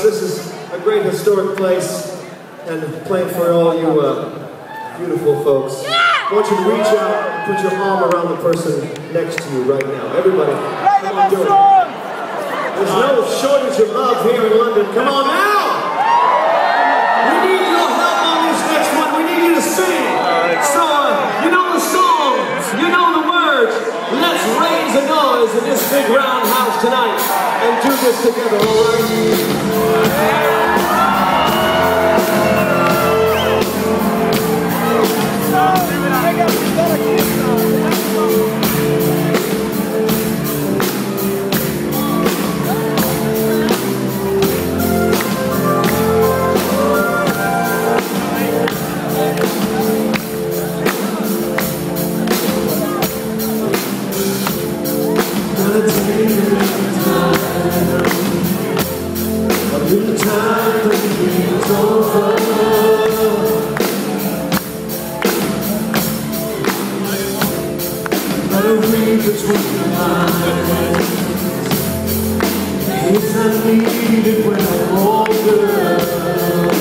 This is a great historic place, and playing for all you beautiful folks. I want you to reach out and put your arm around the person next to you right now. Everybody, come on, do it. There's no shortage of love here in London. Come on now! We need your help on this next one. We need you to sing. So, you know the songs, you know the words. Let's raise a noise in this big round house tonight and do this together, all right? The time is over. But I read between the lines. Things I needed when I'm older.